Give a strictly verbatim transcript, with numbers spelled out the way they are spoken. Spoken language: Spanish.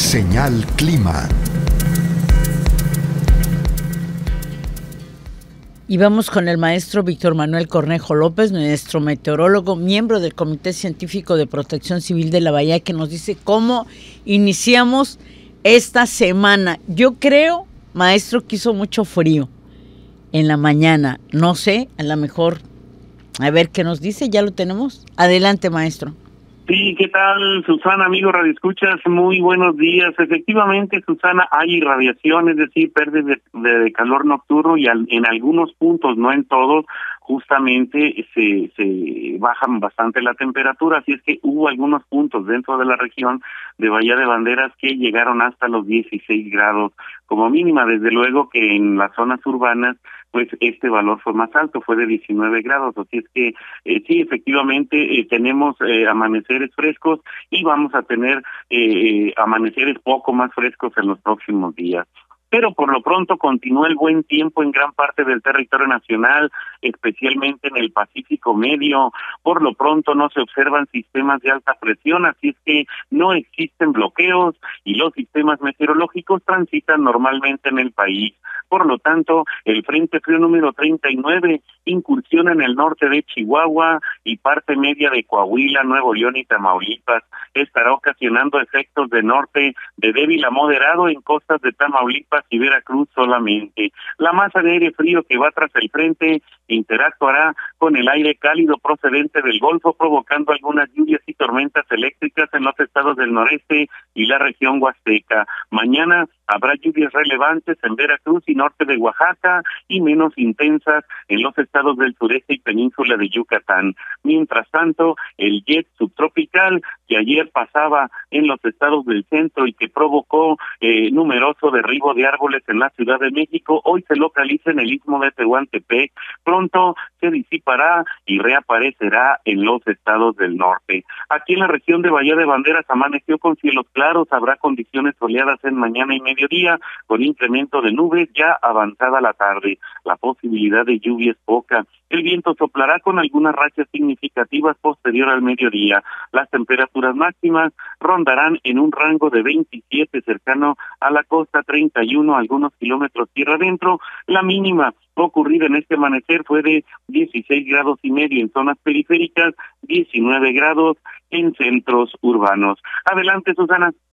Señal Clima. Y vamos con el maestro Víctor Manuel Cornejo López, nuestro meteorólogo, miembro del Comité Científico de Protección Civil de la Bahía, que nos dice cómo iniciamos esta semana. Yo creo, maestro, que hizo mucho frío en la mañana. No sé, a lo mejor, a ver qué nos dice, ya lo tenemos. Adelante, maestro. Sí, ¿qué tal, Susana, amigo Radio Escuchas? Muy buenos días. Efectivamente, Susana, hay irradiación, es decir, pérdidas de, de, de calor nocturno y al, en algunos puntos, no en todos, justamente se, se bajan bastante la temperatura, así es que hubo algunos puntos dentro de la región de Bahía de Banderas que llegaron hasta los dieciséis grados como mínima. Desde luego que en las zonas urbanas pues este valor fue más alto, fue de diecinueve grados, así es que eh, sí, efectivamente eh, tenemos eh, amaneceres frescos y vamos a tener eh, amaneceres poco más frescos en los próximos días. Pero por lo pronto continúa el buen tiempo en gran parte del territorio nacional, especialmente en el Pacífico Medio. Por lo pronto no se observan sistemas de alta presión, así es que no existen bloqueos y los sistemas meteorológicos transitan normalmente en el país. Por lo tanto, el Frente Frío número treinta y nueve incursiona en el norte de Chihuahua y parte media de Coahuila, Nuevo León y Tamaulipas. Estará ocasionando efectos de norte de débil a moderado en costas de Tamaulipas y Veracruz solamente. La masa de aire frío que va tras el frente interactuará con el aire cálido procedente del Golfo, provocando algunas lluvias y tormentas eléctricas en los estados del noreste y la región huasteca. Mañana habrá lluvias relevantes en Veracruz y norte de Oaxaca y menos intensas en los estados del sureste y península de Yucatán. Mientras tanto, el jet subtropical que ayer pasaba en los estados del centro y que provocó eh, numeroso derribo de árboles en la Ciudad de México, hoy se localiza en el istmo de Tehuantepec. Pronto se disipará y reaparecerá en los estados del norte. Aquí en la región de Bahía de Banderas amaneció con cielos claros, habrá condiciones soleadas en mañana y mediodía, con incremento de nubes ya avanzada la tarde. La posibilidad de lluvia es poca. El viento soplará con algunas rachas significativas posterior al mediodía. Las temperaturas máximas rondarán en un rango de veintisiete cercano a la costa, treinta y uno algunos kilómetros tierra adentro. La mínima ocurrida en este amanecer fue de dieciséis grados y medio en zonas periféricas, diecinueve grados en centros urbanos. Adelante, Susana.